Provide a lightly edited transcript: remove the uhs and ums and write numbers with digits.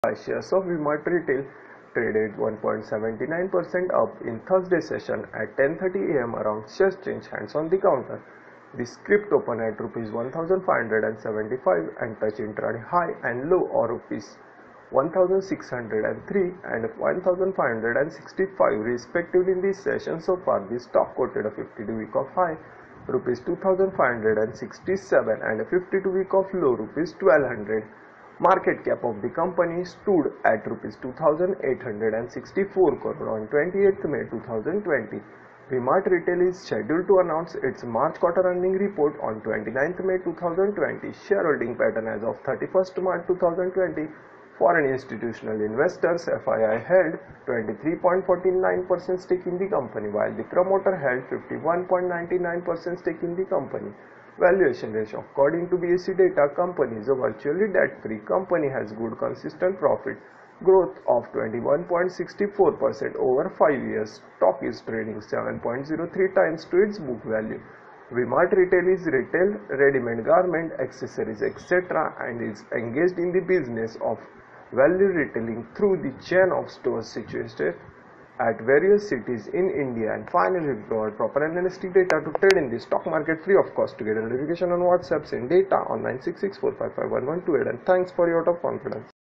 Shares of V-Mart Retail traded 1.79% up in Thursday session at 10:30 a.m. Around shares change hands on the counter. The script opened at rupees 1,575 and touched intraday high and low of rupees 1,603 and 1,565 respectively in this session. So far, the stock quoted a 52-week of high rupees 2,567 and a 52-week of low rupees 1,200. Market cap of the company stood at rupees 2,864 crore on 28th May 2020. V-Mart Retail is scheduled to announce its March quarter earning report on 29th May 2020. Shareholding pattern as of 31st March 2020. Foreign institutional investors FII held 23.49% stake in the company, while the promoter held 51.99% stake in the company. Valuation ratio. According to BSE data, company is a virtually debt-free company, has good consistent profit growth of 21.64% over 5 years. Stock is trading 7.03 times to its book value. V-Mart Retail is retail, ready-made garment, accessories, etc. and is engaged in the business of value retailing through the chain of stores situated at various cities in India. And finally, we provide proper analytic data to trade in the stock market free of cost. To get a notification on WhatsApp, send data on 9664551128. And thanks for your vote of confidence.